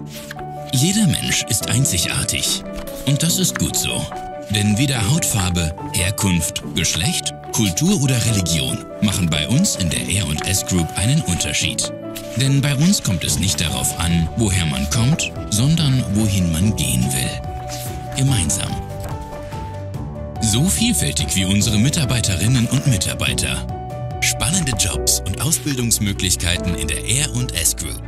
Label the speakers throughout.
Speaker 1: Jeder Mensch ist einzigartig. Und das ist gut so. Denn weder Hautfarbe, Herkunft, Geschlecht, Kultur oder Religion machen bei uns in der R&S Group einen Unterschied. Denn bei uns kommt es nicht darauf an, woher man kommt, sondern wohin man gehen will. Gemeinsam. So vielfältig wie unsere Mitarbeiterinnen und Mitarbeiter. Spannende Jobs und Ausbildungsmöglichkeiten in der R&S Group.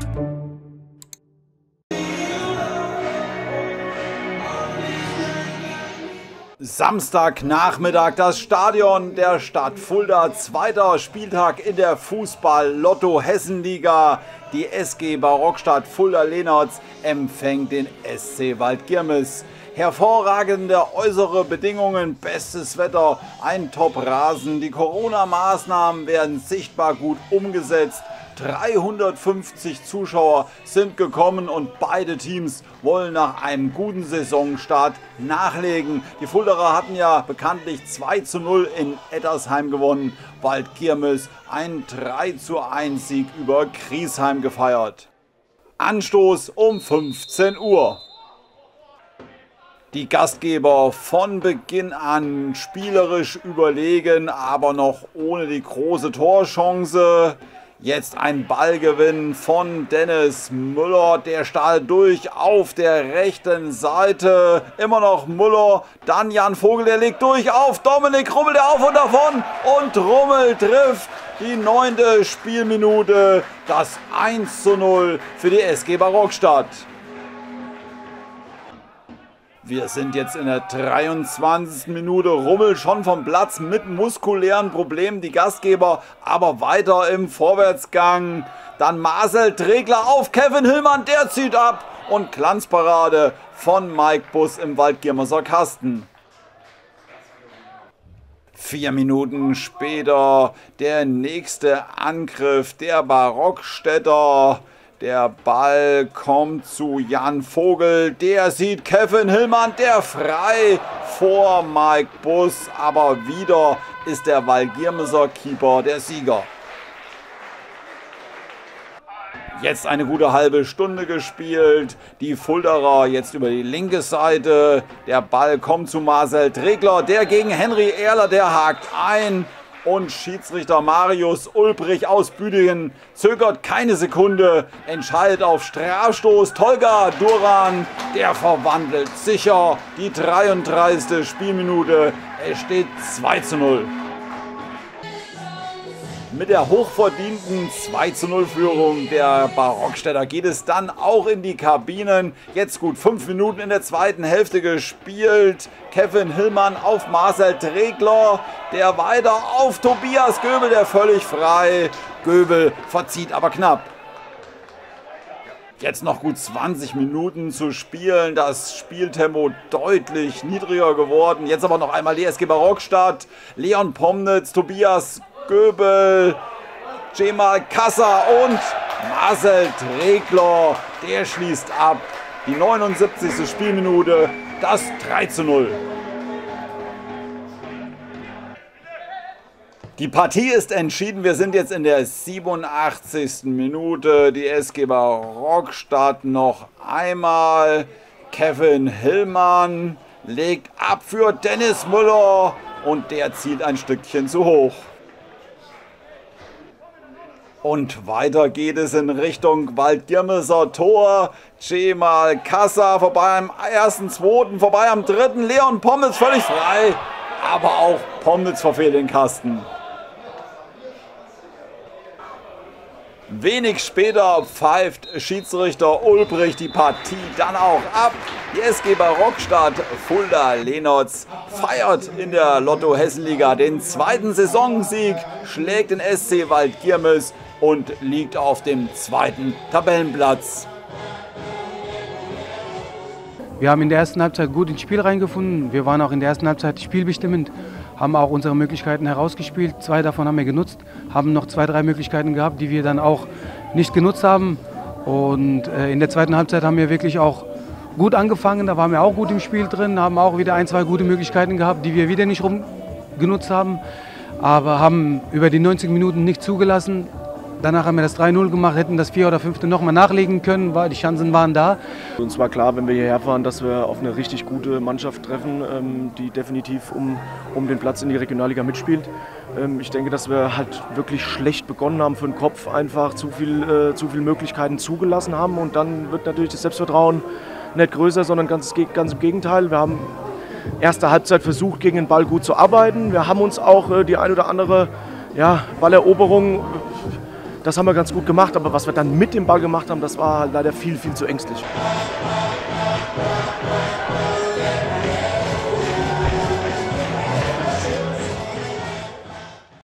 Speaker 2: Samstagnachmittag, das Stadion der Stadt Fulda, zweiter Spieltag in der Fußball-Lotto-Hessenliga. Die SG Barockstadt Fulda-Lehnertz empfängt den SC Waldkirmes. Hervorragende äußere Bedingungen, bestes Wetter, ein Top-Rasen. Die Corona-Maßnahmen werden sichtbar gut umgesetzt. 350 Zuschauer sind gekommen und beide Teams wollen nach einem guten Saisonstart nachlegen. Die Fulderer hatten ja bekanntlich 2:0 in Ettersheim gewonnen. Waldkirmes ein 3:1 Sieg über Griesheim gefeiert. Anstoß um 15 Uhr. Die Gastgeber von Beginn an spielerisch überlegen, aber noch ohne die große Torchance. Jetzt ein Ballgewinn von Dennis Müller, der stahl durch auf der rechten Seite. Immer noch Müller, dann Jan Vogel, der legt durch auf Dominik Rummel, der auf und davon. Und Rummel trifft die 9. Spielminute, das 1:0 für die SG Barockstadt. Wir sind jetzt in der 23. Minute. Rummel schon vom Platz mit muskulären Problemen. Die Gastgeber aber weiter im Vorwärtsgang. Dann Marcel Tregler auf Kevin Hillmann. Der zieht ab. Und Glanzparade von Mike Bus im Waldkirmeser Kasten. 4 Minuten später der nächste Angriff der Barockstädter. Der Ball kommt zu Jan Vogel, der sieht Kevin Hillmann, der frei vor Mike Bus, aber wieder ist der Waldkirmeser Keeper der Sieger. Jetzt eine gute halbe Stunde gespielt, die Fulderer jetzt über die linke Seite, der Ball kommt zu Marcel Tregler, der gegen Henry Erler, der hakt ein. Und Schiedsrichter Marius Ulbrich aus Büdingen zögert keine Sekunde, entscheidet auf Strafstoß. Tolga Duran, der verwandelt sicher die 33. Spielminute. Es steht 2:0. Mit der hochverdienten 2:0 Führung der Barockstädter geht es dann auch in die Kabinen. Jetzt gut 5 Minuten in der zweiten Hälfte gespielt. Kevin Hillmann auf Marcel Tregler, der weiter auf Tobias Göbel, der völlig frei. Göbel verzieht aber knapp. Jetzt noch gut 20 Minuten zu spielen. Das Spieltempo deutlich niedriger geworden. Jetzt aber noch einmal die SG Barockstadt. Leon Pomnitz, Tobias Göbel, Cemal Kassa und Marcel Tregler, der schließt ab. Die 79. Spielminute, das 3:0. Die Partie ist entschieden. Wir sind jetzt in der 87. Minute. Die SG Barockstadt noch einmal. Kevin Hillmann legt ab für Dennis Müller und der zielt ein Stückchen zu hoch. Und weiter geht es in Richtung Waldkirmeser Tor. Cemal Kassa vorbei am 1., 2., vorbei am 3. Leon Pomnitz völlig frei. Aber auch Pomnitz verfehlt den Kasten. Wenig später pfeift Schiedsrichter Ulbrich die Partie dann auch ab. Die SG Barockstadt Fulda-Lehnertz feiert in der Lotto-Hessenliga den 2. Saisonsieg, schlägt den SC Waldkirmes und liegt auf dem 2. Tabellenplatz.
Speaker 3: Wir haben in der ersten Halbzeit gut ins Spiel reingefunden. Wir waren auch in der ersten Halbzeit spielbestimmend, haben auch unsere Möglichkeiten herausgespielt. 2 davon haben wir genutzt, haben noch 2, 3 Möglichkeiten gehabt, die wir dann auch nicht genutzt haben. Und in der zweiten Halbzeit haben wir wirklich auch gut angefangen. Da waren wir auch gut im Spiel drin, haben auch wieder 1, 2 gute Möglichkeiten gehabt, die wir wieder nicht genutzt haben. Aber haben über die 90 Minuten nicht zugelassen, Danach haben wir das 3-0 gemacht, hätten das 4. oder 5. nochmal nachlegen können, weil die Chancen waren da.
Speaker 4: Uns war klar, wenn wir hierher fahren, dass wir auf eine richtig gute Mannschaft treffen, die definitiv um den Platz in die Regionalliga mitspielt. Ich denke, dass wir halt wirklich schlecht begonnen haben für den Kopf, einfach zu viel Möglichkeiten zugelassen haben und dann wird natürlich das Selbstvertrauen nicht größer, sondern ganz im Gegenteil. Wir haben erste Halbzeit versucht, gegen den Ball gut zu arbeiten. Wir haben uns auch die ein oder andere Balleroberung, das haben wir ganz gut gemacht, aber was wir dann mit dem Ball gemacht haben, das war halt leider viel zu ängstlich.